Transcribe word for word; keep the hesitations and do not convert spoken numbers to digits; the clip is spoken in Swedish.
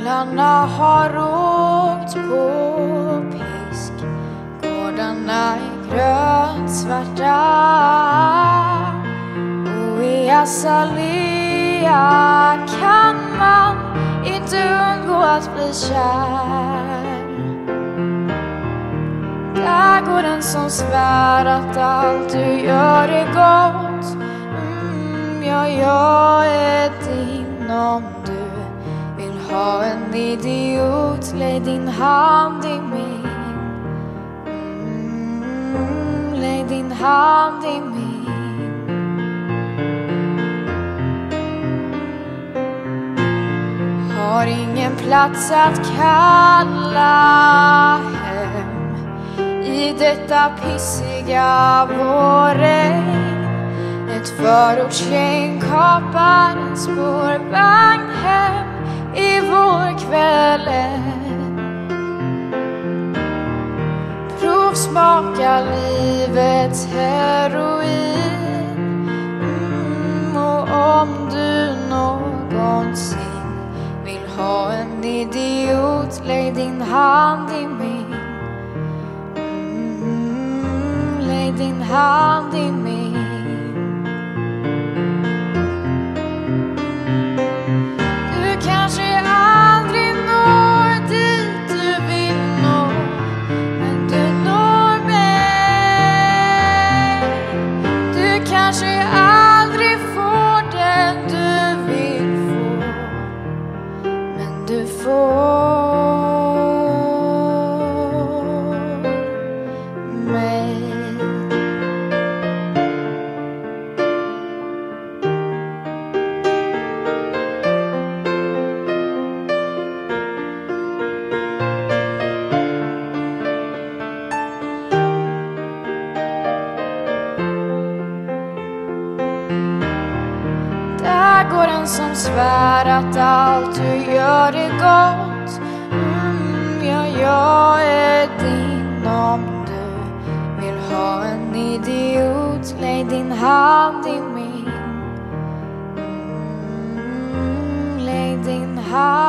Bilarna har åkt på pisk. Gårdarna är grönt svarta. Och i Azalea kan man inte undgå att bli kär. Där går den som svär att allt du gör är gott. Mm, ja, jag är din om du vill ha en idiot. Lägg din hand i min. Mm, lägg din hand i min. Har ingen plats att kalla hem i detta pissiga vårregn. Ett förortsgäng kapar en spårvagn hem i vårkvällen. Provsmaka livets heroin. Mm, och om du någonsin vill ha en idiot, lägg din hand i min. Mm, lägg din hand i min. Du kanske aldrig når dit du vill nå, men du når mig. Du kanske aldrig får den du vill få, men du får mig. Där går den som svär att allt du gör är gott. Mm, ja, jag är din om du vill ha en idiot. Lägg din hand i min. Mm, lägg din hand